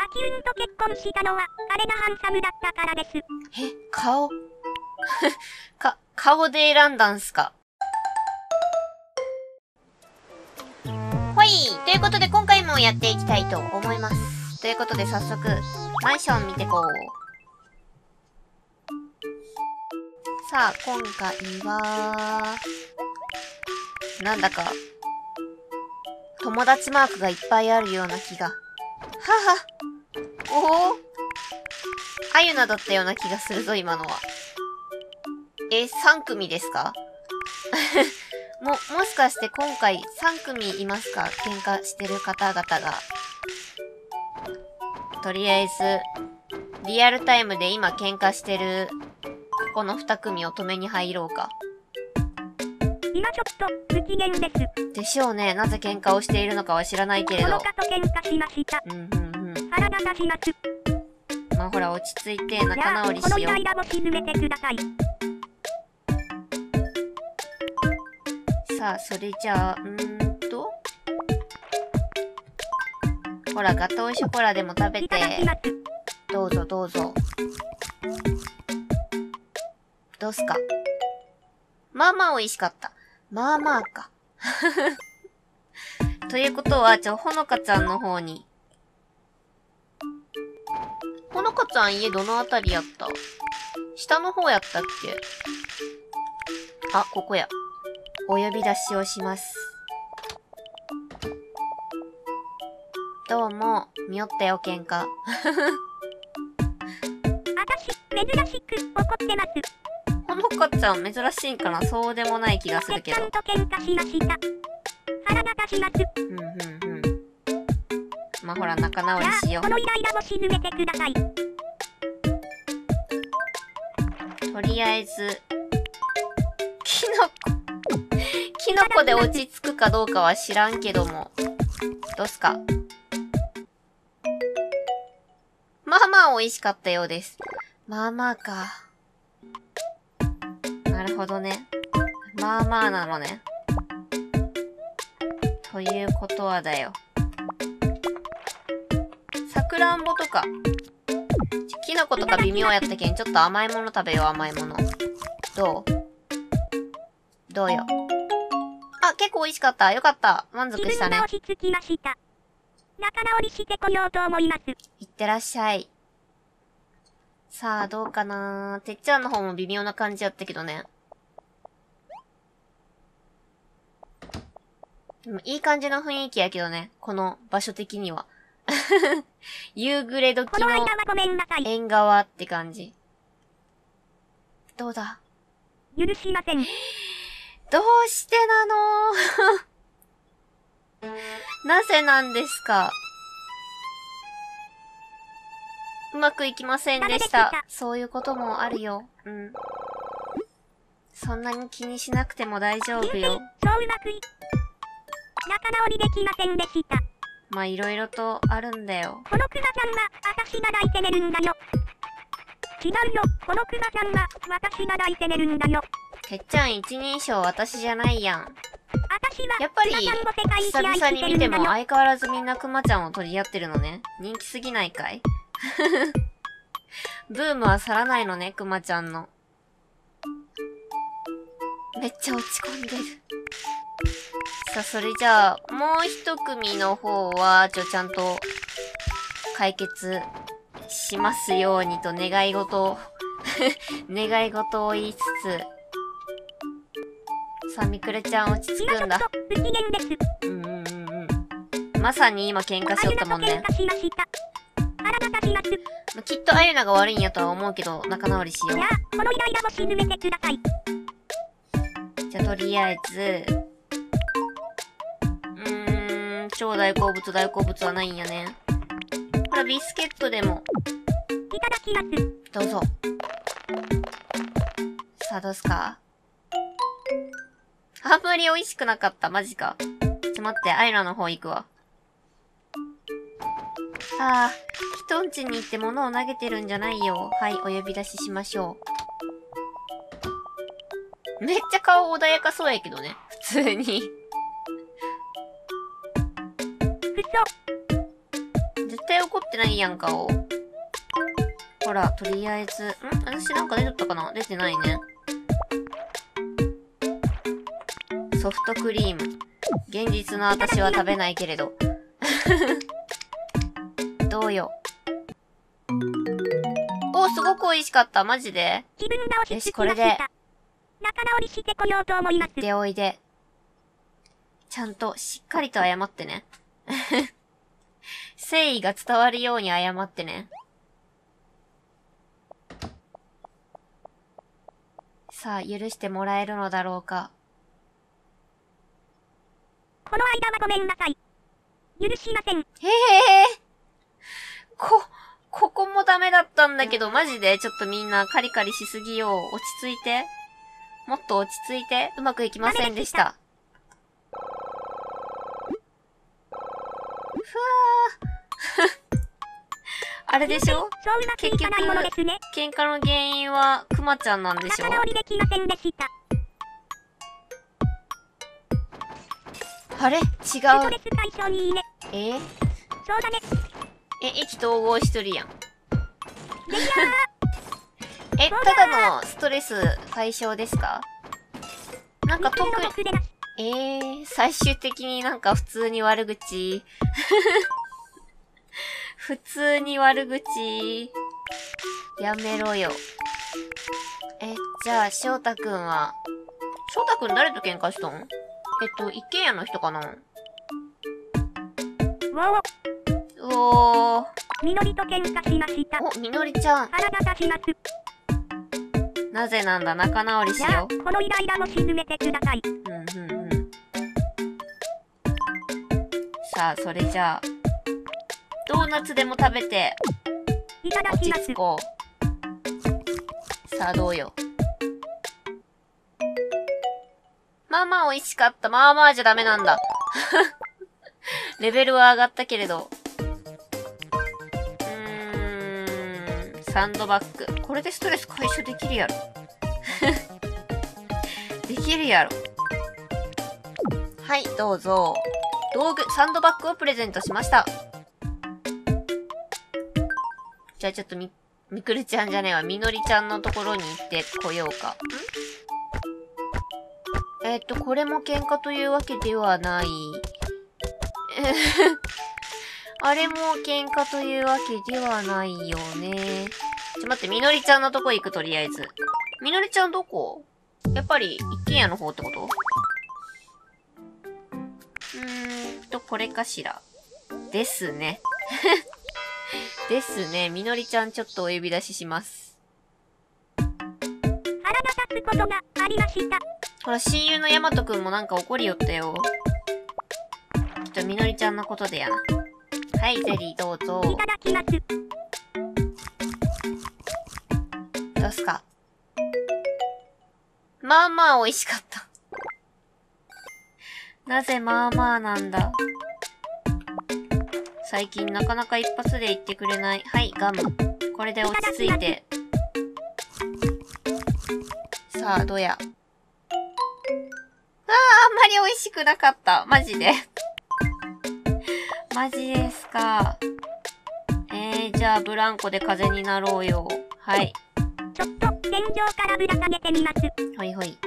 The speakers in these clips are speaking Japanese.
キュンと結婚したのは彼がハンサムだったからです。 顔顔で選んだんすか。ほい、ということで今回もやっていきたいと思います。ということで早速、マンション見てこう。さあ、今回は、なんだか、友達マークがいっぱいあるような気が。はは。おお。あゆなだったような気がするぞ、今のは。3組ですかもしかして今回3組いますか？喧嘩してる方々が。とりあえず、リアルタイムで今喧嘩してる、この2組を止めに入ろうか。 今ちょっと不機嫌です。 でしょうね。なぜ喧嘩をしているのかは知らないけれど。 この方と喧嘩しました。腹が立ちます。 まあほら、落ち着いて仲直りしよう。 このイライラも沈めてください。 さあ、それじゃあ、ほら、ガトーショコラでも食べて。どうぞどうぞ。どうすか？まあまあ美味しかった。まあまあか。ということは、ほのかちゃんの方に。ほのかちゃん家どのあたりやった？下の方やったっけ？あ、ここや。お呼び出しをします。どうも、見よったよ、喧嘩。 私、珍しく怒ってます。 ほのかちゃん珍しいんかな？そうでもない気がするけど。 ちゃんと喧嘩しました。腹が立ちます。 まあほら、仲直りしよう。 このイライラも沈めてください。 とりあえず、キノコで落ち着くかどうかは知らんけども。どうすか？まあまあ美味しかったようです。まあまあか。なるほどね。まあまあなのね。ということはだよ。さくらんぼとか。きのことか微妙やったけん、ちょっと甘いもの食べよう、甘いもの。どうよ。あ、結構美味しかった。よかった。満足したね。 気分が落ち着きました。仲直りしてこようと思います。 いってらっしゃい。さあ、どうかな？てっちゃんの方も微妙な感じやったけどね。でもいい感じの雰囲気やけどね。この場所的には。夕暮れ時の縁側って感じ。どうだ？ 許しません。 どうしてなの？なぜなんですか？うまくいきませんでした。そういうこともあるよ。そんなに気にしなくても大丈夫よ。 そううまく仲直りできませんでした。 まあいろいろとあるんだよ。 このクマちゃんは私が抱いて寝るんだよ。違うよ。このクマちゃんは私が抱いて寝るんだよ。 てっちゃん一人称私じゃないやん。 私はやっぱり久々に見ても相変わらずみんなクマちゃんを取り合ってるのね。人気すぎないかい？ブームは去らないのね、クマちゃんの。めっちゃ落ち込んでる。さあ、それじゃあ、もう一組の方は、ちゃんと、解決しますようにと願い事を、願い事を言いつつ、さあ、みくるちゃん落ち着くんだ。まさに今喧嘩しよったもんね。きっとあゆなが悪いんやとは思うけど、仲直りしよう。 このイライラも沈めてください。 じゃあ、とりあえず、超大好物はないんやね。ほら、ビスケットでも。 いただきます。 どうぞ。さあ、どうすか？あんまり美味しくなかった。マジか。待って、アイラの方行くわ。ああ、人んちに行って物を投げてるんじゃないよ。はい、お呼び出ししましょう。めっちゃ顔穏やかそうやけどね。普通に。 対怒ってないやんかを。ほら、とりあえず。私なんか出とったかな？出てないね。ソフトクリーム。現実の私は食べないけれど。どうよ。お、すごく美味しかった。マジで。 気分が落ち着きました。 よし、これで。 仲直りしてこようと思います。 行っておいで。ちゃんとしっかりと謝ってね。誠意が伝わるように謝ってね。さあ、許してもらえるのだろうか。 この間はごめんなさい。許しません。 へへへ。ここもダメだったんだけど、マジでちょっとみんなカリカリしすぎよう。落ち着いて。もっと落ち着いて。うまくいきませんでした。ふわー。あれでしょ？ そううまくいかないものですね。 喧嘩の原因はクマちゃんなんでしょ？ 仲直りできませんでした。 あれ違う。 ストレス解消にいいね。そうだね。 意気投合しとるやん。 レイヤーただのストレス解消ですか？なんか特に、最終的になんか普通に悪口。普通に悪口。やめろよ。じゃあ、翔太くんは、翔太くん誰と喧嘩しとん？一軒家の人かな？おー。 みのりと喧嘩しました。 お、みのりちゃん。 腹が立ちます。 なぜなんだ、仲直りしよう。 このイライラも沈めてください。 さあ、それじゃあ、ドーナツでも食べて、 いただきます。 落ち着こう。さあ、どうよ。まあまあ美味しかった。まあまあじゃダメなんだ。レベルは上がったけれど。サンドバッグ。これでストレス解消できるやろ。できるやろ。はい、どうぞ。道具、サンドバッグをプレゼントしました。じゃあちょっとみくるちゃんじゃねえわ。みのりちゃんのところに行ってこようか。これも喧嘩というわけではない。あれも喧嘩というわけではないよね。待って、みのりちゃんのとこ行く、とりあえず。みのりちゃんどこ？やっぱり、一軒家の方ってこと？これかしら。ですね。ですね。みのりちゃんちょっとお呼び出しします。 腹が立つことがありました。 ほら、親友のヤマトくんもなんか怒りよったよ。きっとみのりちゃんのことでやな。はい、ゼリーどうぞ。 いただきます。 どうすか？まあまあ美味しかった。なぜまあまあなんだ。最近なかなか一発で言ってくれない。はい、ガム。これで落ち着いて。さあ、どうや。あんまり美味しくなかった。マジで。マジですか。じゃあ、ブランコで風になろうよ。はい。 ちょっと、天井からぶら下げてみます。 ほいほい。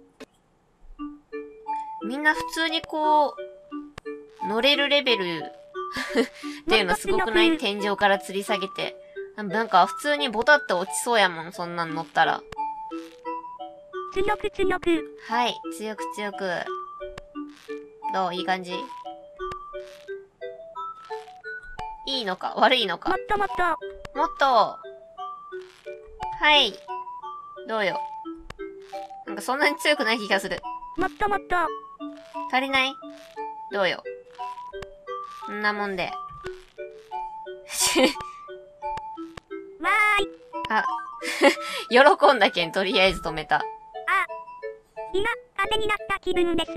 みんな普通にこう、乗れるレベルっていうのすごくない？天井から吊り下げて。なんか普通にボタって落ちそうやもん、そんなん乗ったら。 強く強く。 はい、強く強く。どう？いい感じ？いいのか悪いのか？ もっともっと。 もっと。はい。どうよ。なんかそんなに強くない気がする。 もっともっと。 足りない？どうよ。そんなもんで。 わーい。 あ、喜んだけん、とりあえず止めた。 今、風になった気分です。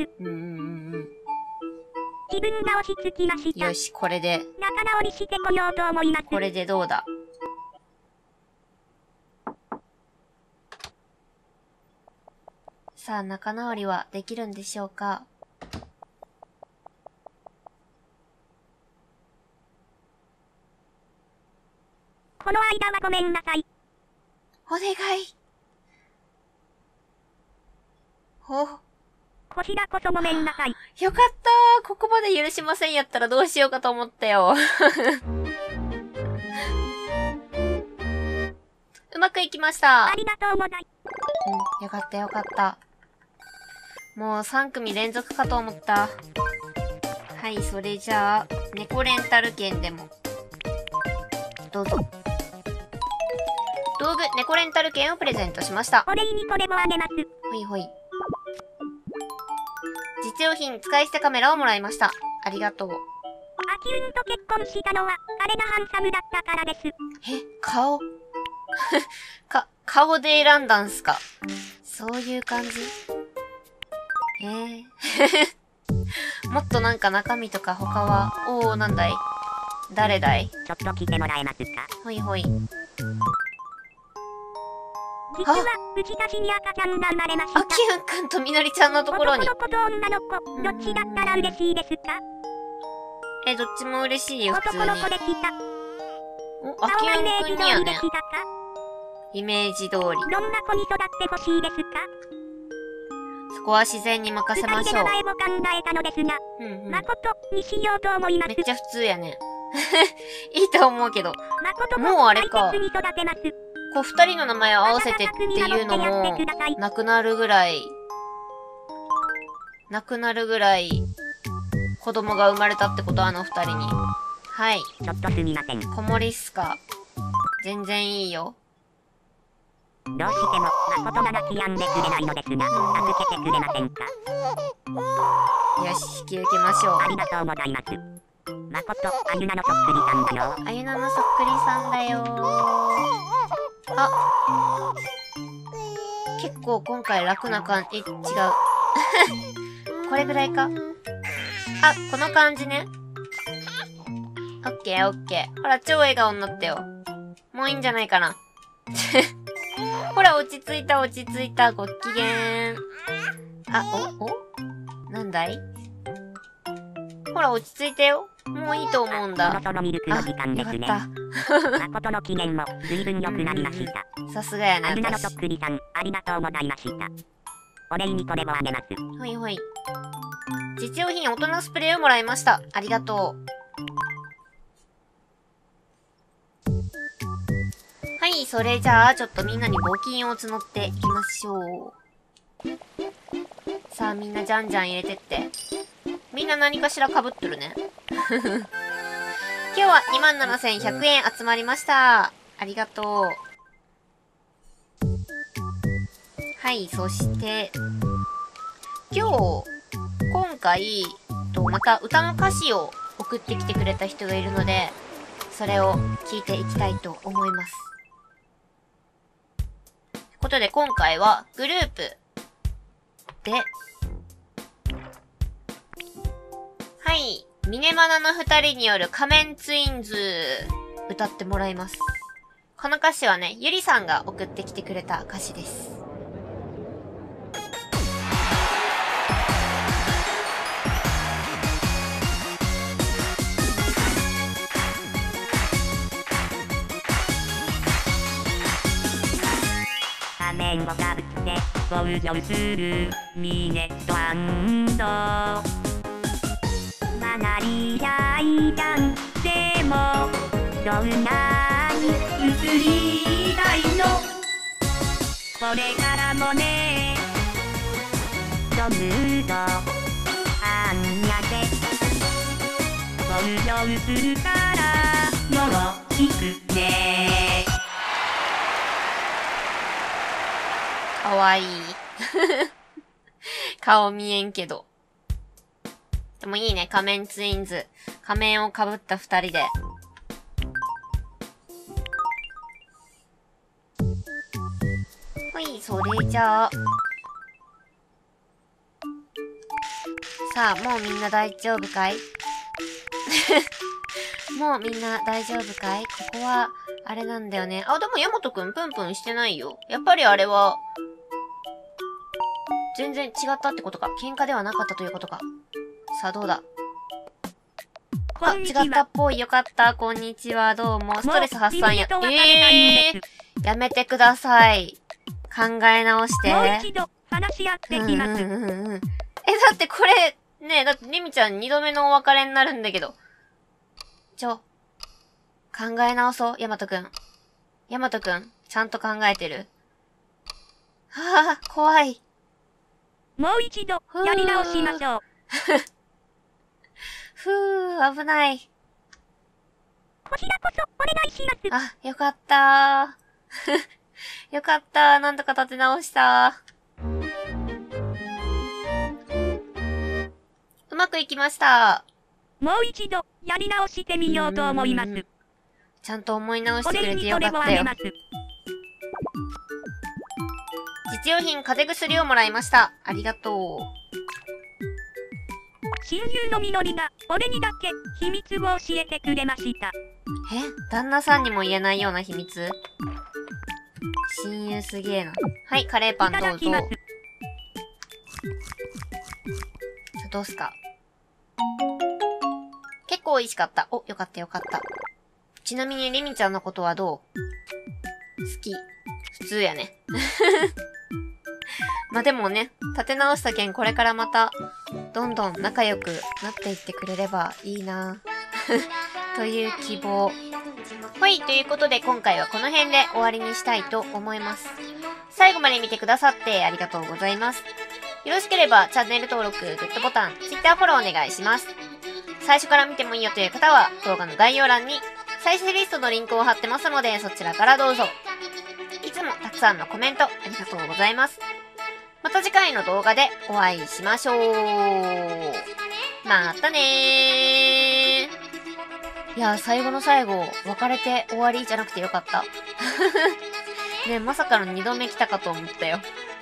気分が落ち着きました。 よし、これで。 仲直りしてこようと思います。 これでどうだ？さあ、仲直りはできるんでしょうか？ この間はごめんなさい。 お願い。ほ。 こちらこそごめんなさい。 よかったー。ここまで許しませんやったらどうしようかと思ったよ。うまくいきました。 ありがとうございます。 よかったよかった。もう3組連続かと思った。はい、それじゃあ、猫レンタル券でも。どうぞ。道具、猫レンタル券をプレゼントしました。 お礼にこれもあげます。 ほいほい。実用品、使い捨てカメラをもらいました。ありがとう。 アキュンと結婚したのは、彼がハンサムだったからです。 顔顔で選んだんすか？そういう感じ？もっとなんか中身とか他は、なんだい？誰だい？ ちょっと来てもらえますか？ ほいほい。 実は、うちたちに赤ちゃんが生まれました。 あきゅんくんとみのりちゃんのところに。 男の子と女の子、どっちだったら嬉しいですか？ どっちも嬉しいよ、普通に。 男の子でした。 あきゅんくんにやね。イメージ通り。どんな子に育ってほしいですか？ そこは自然に任せましょう。 二人で名前も考えたのですが、誠にしようと思います。 めっちゃ普通やね。いいと思うけど。 誠もうあれか。 大切に育てます。 こう二人の名前を合わせてっていうのも、なくなるぐらい、子供が生まれたってこと、あの二人に。はい。 ちょっとすみません。 子守っすか。全然いいよ。 どうしても、誠が泣き止んでくれないのですが、預けてくれませんか？ よし、引き受けましょう。 ありがとうございます。誠、あゆなのそっくりさんだよ。 あゆなのそっくりさんだよ。あ、結構今回楽な感じ、違う。これぐらいか。あ、この感じね。オッケーオッケー。ほら、超笑顔になったよ。もういいんじゃないかな。ほら、落ち着いた、ご機嫌。あ、なんだい？ほら、落ち着いてよ。もういいと思うんだ。 そろそろミルクの時間ですね。誠の機嫌も随分良くなりました。 さすがやね。 あゆなのそっくりさん、ありがとうございました。お礼にこれもあげます。 ほいほい。実用品、大人スプレーをもらいました。ありがとう。はい、それじゃあ、ちょっとみんなに募金を募っていきましょう。さあ、みんなじゃんじゃん入れてって。みんな何かしら被ってるね。今日は 27,100 円集まりました。ありがとう。はい、そして、今回、また歌の歌詞を送ってきてくれた人がいるので、それを聞いていきたいと思います。ということで、今回はグループで、はい、ミネマナの二人による仮面ツインズ歌ってもらいます。この歌詞はね、ゆりさんが送ってきてくれた歌詞です。 仮面をかぶって登場するミネとアンド曲がりない男性もどんなに移りたいのこれからもねドムとあんやで登場するからよろしくねかわいい。顔見えんけど。でもいいね、仮面ツインズ。仮面をかぶった二人で。ほい、それじゃあ。さあ、もうみんな大丈夫かい？もうみんな大丈夫かい？ここは、あれなんだよね。あ、でもヤマトくんプンプンしてないよ。やっぱりあれは、全然違ったってことか。喧嘩ではなかったということか。さあ、どうだ。 あ、違ったっぽい。よかった。こんにちは。どうも。ストレス発散や。やめてください。考え直して。 もう一度話し合ってきます。 だってこれ、ね、だってリミちゃん2度目のお別れになるんだけど。考え直そう、ヤマトくん。ヤマトくん、ちゃんと考えてる？はぁ、怖い。 もう一度、やり直しましょう。 危ない。 こちらこそ、お願いします。 あ、よかったー。よかったー。なんとか立て直したー。うまくいきました。 もう一度、やり直してみようと思います。 ちゃんと思い直してくれてよかったよ。実用品風邪薬をもらいました。ありがとう。 親友のみのりが、俺にだけ、秘密を教えてくれました。 旦那さんにも言えないような秘密？親友すげえな。はい、カレーパンどうぞ。どうすか？結構美味しかった。お、よかったよかった。ちなみにリミちゃんのことはどう？好き。普通やね。まあでもね、立て直した件これからまた、どんどん仲良くなっていってくれればいいな。という希望。はい、ということで今回はこの辺で終わりにしたいと思います。最後まで見てくださってありがとうございます。よろしければチャンネル登録、グッドボタン、Twitter フォローお願いします。最初から見てもいいよという方は動画の概要欄に再生リストのリンクを貼ってますのでそちらからどうぞ。いつもたくさんのコメントありがとうございます。また次回の動画でお会いしましょう。またねー。いやー、最後の最後、別れて終わりじゃなくてよかった。ね、まさかの2度目来たかと思ったよ。